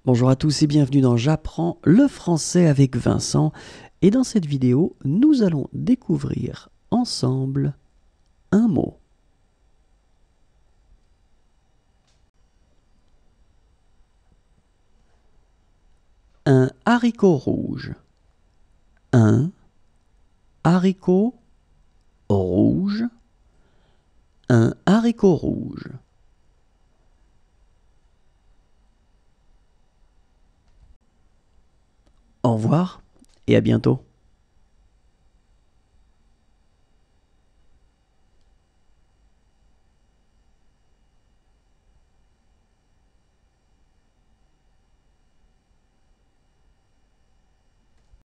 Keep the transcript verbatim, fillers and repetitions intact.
Bonjour à tous et bienvenue dans J'apprends le français avec Vincent. Et dans cette vidéo, nous allons découvrir ensemble un mot. Un haricot rouge. Un haricot rouge. Un haricot rouge. Au revoir et à bientôt.